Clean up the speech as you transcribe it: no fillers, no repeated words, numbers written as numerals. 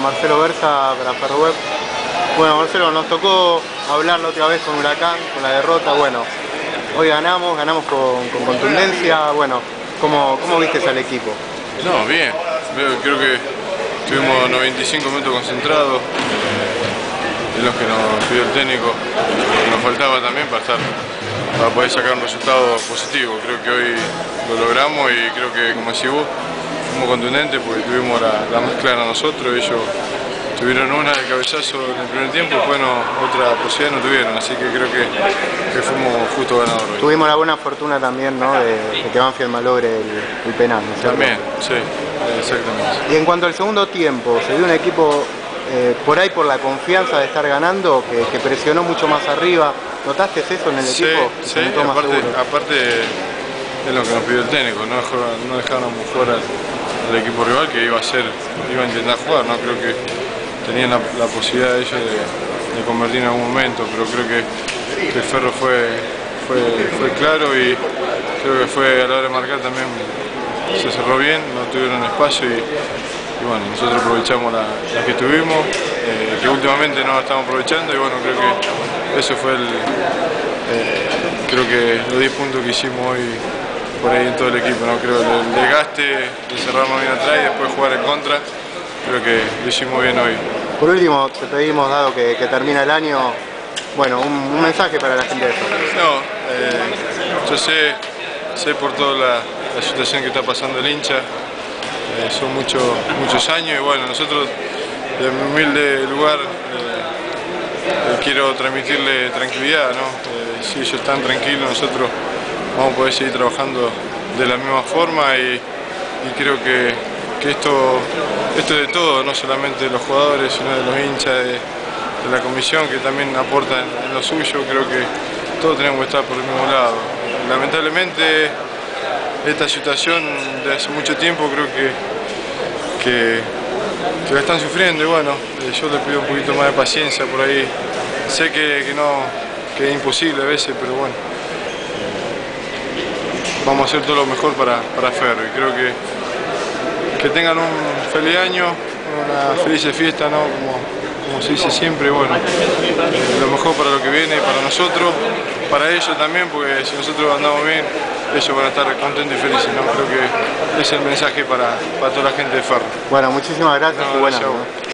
Marcelo Berza para Ferroweb. Bueno, Marcelo, nos tocó hablar la otra vez con Huracán, con la derrota. Bueno, hoy ganamos con contundencia. Bueno, ¿cómo viste al equipo? No, bien. Creo que tuvimos 95 minutos concentrados, en los que nos pidió el técnico. Nos faltaba también para poder sacar un resultado positivo. Creo que hoy lo logramos y creo que, como decís vos, fuimos contundentes porque tuvimos la más clara nosotros. Ellos tuvieron una de cabezazo en el primer tiempo, después otra posibilidad no tuvieron, así que creo que fuimos justo ganadores hoy. Tuvimos la buena fortuna también, ¿no?, de que Banfield malogre el penal, ¿no es cierto? También, sí, exactamente. Y en cuanto al segundo tiempo, se vio un equipo por ahí por la confianza de estar ganando, que presionó mucho más arriba. ¿Notaste eso en el equipo? Sí, aparte es lo que nos pidió el técnico, no dejaron jugar al equipo rival, que iba a intentar jugar, ¿no? Creo que tenían la posibilidad ellos de convertir en algún momento, pero creo que el Ferro fue claro y creo que fue a la hora de marcar también se cerró bien, no tuvieron espacio y bueno, nosotros aprovechamos la que tuvimos, que últimamente no la estamos aprovechando y bueno, creo que eso fue creo que los 10 puntos que hicimos hoy por ahí en todo el equipo, ¿no? Creo que el desgaste de cerrarnos bien atrás y después jugar en contra, creo que lo hicimos bien hoy. Por último, te pedimos, dado que termina el año, bueno, un mensaje para la gente de Ferro. No, yo sé por toda la situación que está pasando el hincha, son muchos años y bueno, nosotros de mi humilde lugar quiero transmitirle tranquilidad, ¿no? Si ellos están tranquilos, nosotros vamos a poder seguir trabajando de la misma forma y creo que esto es de todo, no solamente de los jugadores, sino de los hinchas, de la comisión que también aporta en lo suyo. Creo que todos tenemos que estar por el mismo lado. Lamentablemente esta situación de hace mucho tiempo creo que la están sufriendo y bueno, yo les pido un poquito más de paciencia por ahí. Sé que es imposible a veces, pero bueno, vamos a hacer todo lo mejor para Ferro y creo que tengan un feliz año, una feliz fiesta, ¿no? Como se dice siempre, bueno, lo mejor para lo que viene, para nosotros, para ellos también, porque si nosotros andamos bien, ellos van a estar contentos y felices, ¿no? Creo que es el mensaje para toda la gente de Ferro. Bueno, muchísimas gracias y buenas noches.